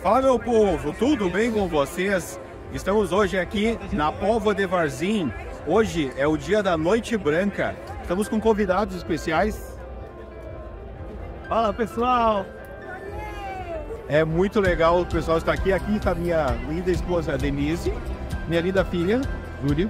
Fala, meu povo, tudo bem com vocês? Estamos hoje aqui na Póvoa de Varzim. Hoje é o dia da Noite Branca. Estamos com convidados especiais. Fala, pessoal! É muito legal o pessoal estar aqui. Aqui está minha linda esposa Denise, minha linda filha, Júlia.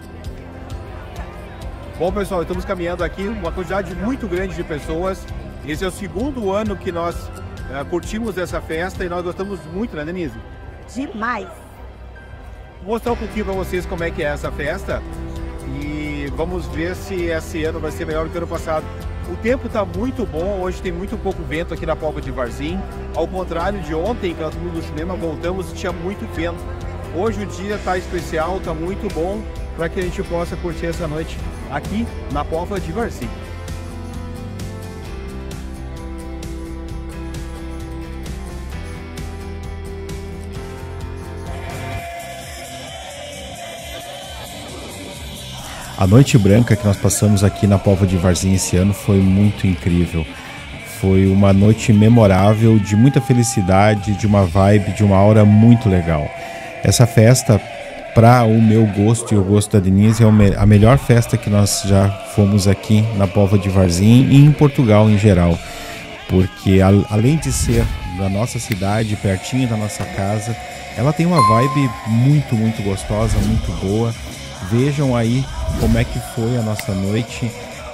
Bom, pessoal, estamos caminhando aqui, uma quantidade muito grande de pessoas. Esse é o segundo ano que nós curtimos essa festa e nós gostamos muito, né, Denise? Demais! Vou mostrar um pouquinho para vocês como é que é essa festa e vamos ver se esse ano vai ser melhor do que o ano passado. O tempo está muito bom, hoje tem muito pouco vento aqui na Póvoa de Varzim. Ao contrário de ontem, que nós fomos no cinema, voltamos e tinha muito vento. Hoje o dia está especial, está muito bom para que a gente possa curtir essa noite aqui na Póvoa de Varzim. A Noite Branca que nós passamos aqui na Póvoa de Varzim esse ano foi muito incrível. Foi uma noite memorável, de muita felicidade, de uma vibe, de uma aura muito legal. Essa festa, para o meu gosto e o gosto da Denise, é a melhor festa que nós já fomos aqui na Póvoa de Varzim e em Portugal em geral. Porque além de ser da nossa cidade, pertinho da nossa casa, ela tem uma vibe muito, muito gostosa, muito boa. Vejam aí como é que foi a nossa noite,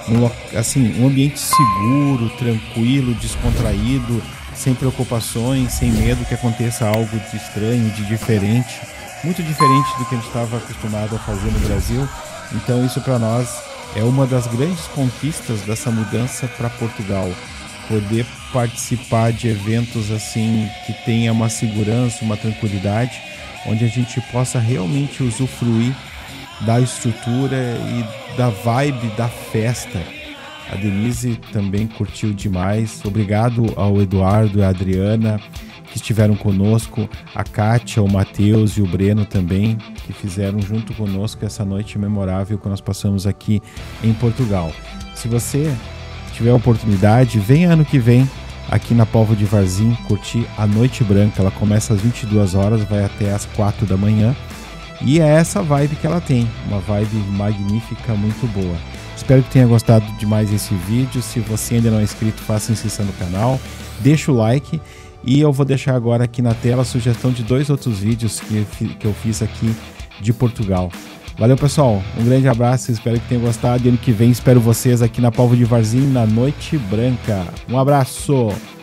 um ambiente seguro, tranquilo, descontraído, sem preocupações, sem medo que aconteça algo de estranho, de diferente, muito diferente do que a gente estava acostumado a fazer no Brasil. Então isso para nós é uma das grandes conquistas dessa mudança para Portugal, poder participar de eventos assim que tenha uma segurança, uma tranquilidade, onde a gente possa realmente usufruir da estrutura e da vibe da festa. A Denise também curtiu demais. Obrigado ao Eduardo e à Adriana que estiveram conosco, a Kátia, o Matheus e o Breno também, que fizeram junto conosco essa noite memorável que nós passamos aqui em Portugal. Se você tiver a oportunidade, venha ano que vem aqui na Póvoa de Varzim curtir a Noite Branca. Ela começa às 22 horas, vai até às 4 da manhã. E é essa vibe que ela tem, uma vibe magnífica, muito boa. Espero que tenha gostado demais desse vídeo. Se você ainda não é inscrito, faça inscrição no canal, deixa o like. E eu vou deixar agora aqui na tela a sugestão de 2 outros vídeos que eu fiz aqui de Portugal. Valeu, pessoal, um grande abraço, espero que tenham gostado. E ano que vem espero vocês aqui na Póvoa de Varzim, na Noite Branca. Um abraço!